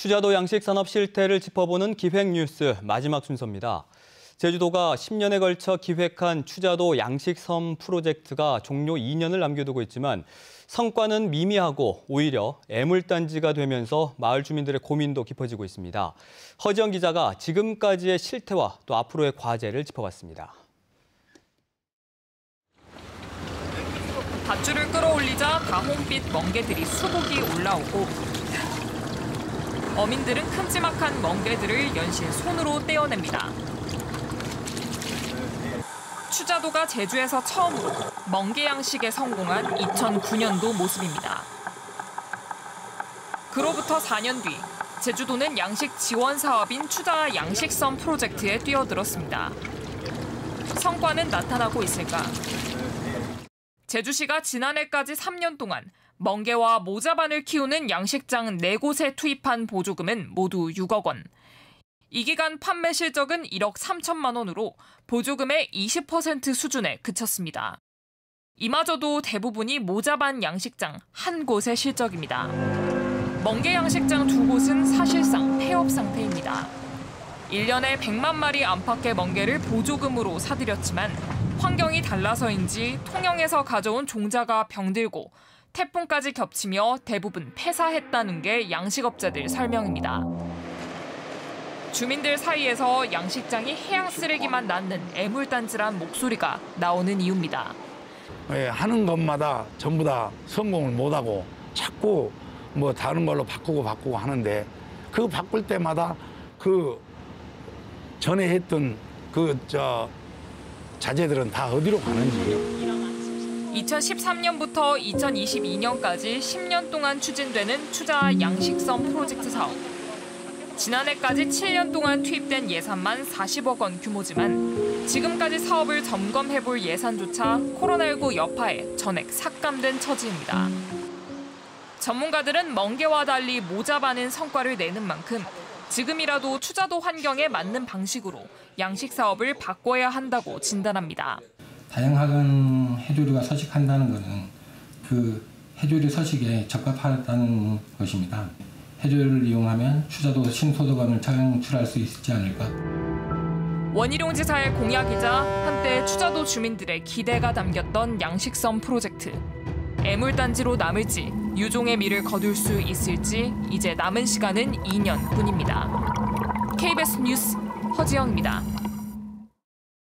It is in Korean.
추자도 양식산업 실태를 짚어보는 기획뉴스 마지막 순서입니다. 제주도가 10년에 걸쳐 기획한 추자도 양식섬 프로젝트가 종료 2년을 남겨두고 있지만 성과는 미미하고 오히려 애물단지가 되면서 마을 주민들의 고민도 깊어지고 있습니다. 허지영 기자가 지금까지의 실태와 또 앞으로의 과제를 짚어봤습니다. 밧줄을 끌어올리자 다홍빛 멍게들이 수북이 올라오고 어민들은 큼지막한 멍게들을 연신 손으로 떼어냅니다. 추자도가 제주에서 처음으로 멍게 양식에 성공한 2009년도 모습입니다. 그로부터 4년 뒤 제주도는 양식 지원 사업인 추자 양식섬 프로젝트에 뛰어들었습니다. 성과는 나타나고 있을까? 제주시가 지난해까지 3년 동안 멍게와 모자반을 키우는 양식장 4곳에 투입한 보조금은 모두 6억 원. 이 기간 판매 실적은 1억 3천만 원으로 보조금의 20% 수준에 그쳤습니다. 이마저도 대부분이 모자반 양식장 한 곳의 실적입니다. 멍게 양식장 2곳은 사실상 폐업 상태입니다. 1년에 100만 마리 안팎의 멍게를 보조금으로 사들였지만 환경이 달라서인지 통영에서 가져온 종자가 병들고 태풍까지 겹치며 대부분 폐사했다는 게 양식업자들 설명입니다. 주민들 사이에서 양식장이 해양 쓰레기만 낳는 애물단지란 목소리가 나오는 이유입니다. 하는 것마다 전부 다 성공을 못하고 자꾸 뭐 다른 걸로 바꾸고 하는데 그 바꿀 때마다 그 전에 했던 자재들은 다 어디로 가는지. 2013년부터 2022년까지 10년 동안 추진되는 추자 양식섬 프로젝트 사업. 지난해까지 7년 동안 투입된 예산만 40억 원 규모지만 지금까지 사업을 점검해볼 예산조차 코로나19 여파에 전액 삭감된 처지입니다. 전문가들은 멍게와 달리 모자반은 성과를 내는 만큼 지금이라도 추자도 환경에 맞는 방식으로 양식 사업을 바꿔야 한다고 진단합니다. 다양한 해조류가 서식한다는 것은 그 해조류 서식에 적합하다는 것입니다. 해조류를 이용하면 추자도 신소득원을 창출할 수 있지 않을까. 원희룡 지사의 공약이자 한때 추자도 주민들의 기대가 담겼던 양식섬 프로젝트. 애물단지로 남을지 유종의 미를 거둘 수 있을지 이제 남은 시간은 2년뿐입니다. KBS 뉴스 허지영입니다.